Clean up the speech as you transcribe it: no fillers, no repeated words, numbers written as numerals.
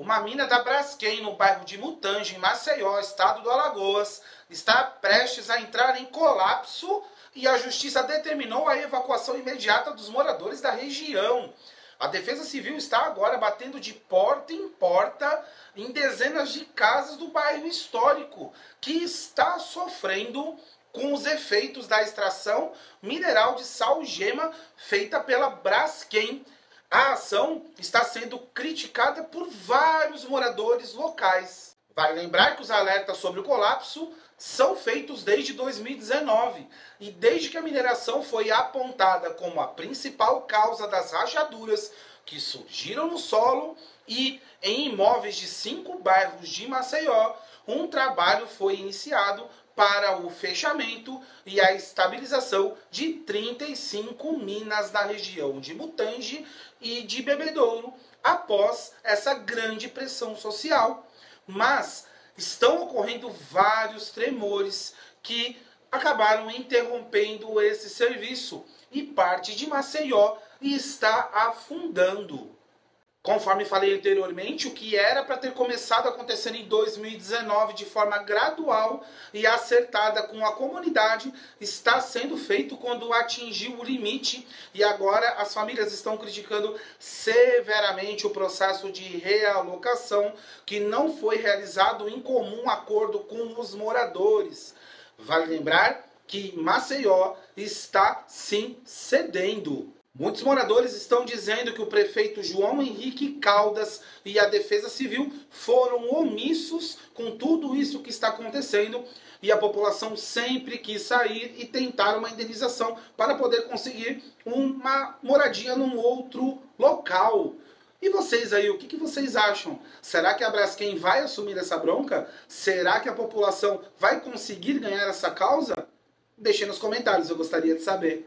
Uma mina da Braskem, no bairro de Mutange, em Maceió, estado do Alagoas, está prestes a entrar em colapso e a justiça determinou a evacuação imediata dos moradores da região. A Defesa Civil está agora batendo de porta em porta em dezenas de casas do bairro histórico, que está sofrendo com os efeitos da extração mineral de sal-gema feita pela Braskem. A ação está sendo criticada por vários moradores locais. Vale lembrar que os alertas sobre o colapso são feitos desde 2019 e desde que a mineração foi apontada como a principal causa das rachaduras que surgiram no solo e em imóveis de 5 bairros de Maceió, um trabalho foi iniciado para o fechamento e a estabilização de 35 minas na região de Mutange e de Bebedouro após essa grande pressão social. Mas estão ocorrendo vários tremores que acabaram interrompendo esse serviço e parte de Maceió está afundando. Conforme falei anteriormente, o que era para ter começado a acontecer em 2019 de forma gradual e acertada com a comunidade, está sendo feito quando atingiu o limite e agora as famílias estão criticando severamente o processo de realocação que não foi realizado em comum acordo com os moradores. Vale lembrar que Maceió está sim cedendo. Muitos moradores estão dizendo que o prefeito João Henrique Caldas e a Defesa Civil foram omissos com tudo isso que está acontecendo e a população sempre quis sair e tentar uma indenização para poder conseguir uma moradia num outro local. E vocês aí, o que vocês acham? Será que a Braskem vai assumir essa bronca? Será que a população vai conseguir ganhar essa causa? Deixem nos comentários, eu gostaria de saber.